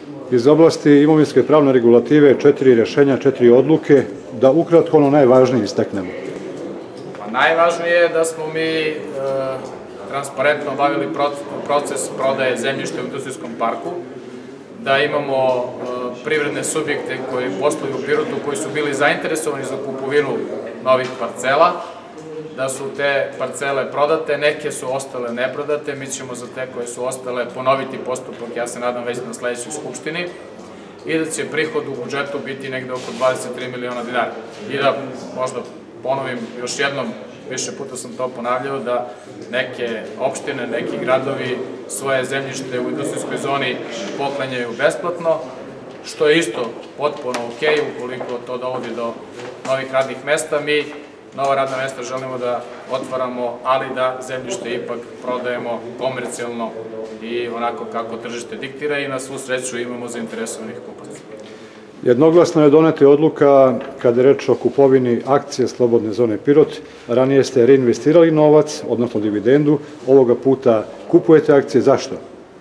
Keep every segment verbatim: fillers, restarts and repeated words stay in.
iz oblasti imovinske pravne regulative, četiri rešenja, četiri odluke, da ukratko ono najvažnije istaknemo. Pa najvažnije je da smo mi e, transparentno obavili proces prodaje zemljišta u industrijskom parku, da imamo e, privredne subjekte koji posluju u Pirotu, koji su bili zainteresovani za kupovinu novih parcela, da su te parcele prodate, neke su ostale neprodate, mi ćemo za te koje su ostale ponoviti postupak, ja se nadam već na sledećoj skupštini, i da će prihod u budžetu biti negde oko dvadeset tri miliona dinara. I da možda ponovim još jednom, više puta sam to ponavljao, da neke opštine, neki gradovi svoje zemljište u industrijskoj zoni poklanjaju besplatno, što je isto potpuno ok, ukoliko to dovodi do novih radnih mesta. Mi nova radna mesta želimo da otvaramo, ali da zemljište ipak prodajemo komercijalno i onako kako tržište diktira, i na svu sreću imamo zainteresovanih kupaca. Jednoglasno je doneta odluka kada je reč o kupovini akcije Slobodne zone Pirot. Ranije ste reinvestirali novac, odnosno dividendu, ovoga puta kupujete akcije. Zašto?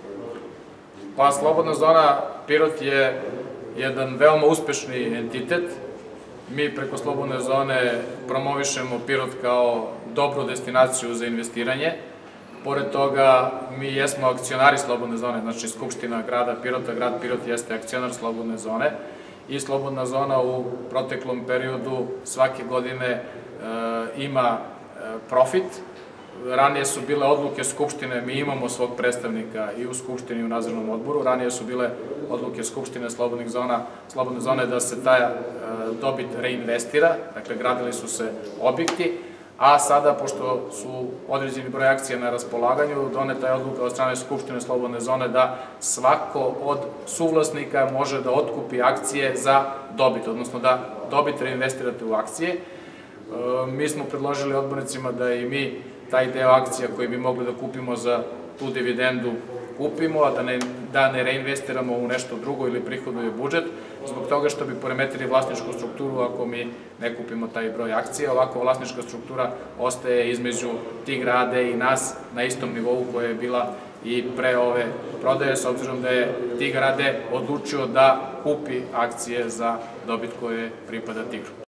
Pa Slobodna zona Pirot je jedan veoma uspešni entitet. Mi preko Slobodne zone promovišemo Pirot kao dobru destinaciju za investiranje. Pored toga, mi jesmo akcionari Slobodne zone, znači Skupština grada Pirota, grad Pirot jeste akcionar Slobodne zone, i Slobodna zona u proteklom periodu svake godine ima profit. Ranije su bile odluke Skupštine, mi imamo svog predstavnika i u Skupštini i u nadzornom odboru, ranije su bile odluke Skupštine Slobodnih zona, Slobodne zone da se ta dobit reinvestira, dakle gradili su se objekti, a sada, pošto su određeni broj akcija na raspolaganju, doneta je odluka od strane Skupštine Slobodne zone da svako od suvlasnika može da otkupi akcije za dobit, odnosno da dobit reinvestirate u akcije. Mi smo predložili odbornicima da i mi taj deo akcija koji bi mogli da kupimo za tu dividendu kupimo, a da ne reinvestiramo u nešto drugo ili prihoduje budžet, zbog toga što bi poremetili vlasničku strukturu ako mi ne kupimo taj broj akcija. Ovako vlasnička struktura ostaje između tih grade i nas na istom nivou koja je bila i pre ove prodaje, s obzirom da je Tigar a d odlučio da kupi akcije za dobit koje pripada Tigru.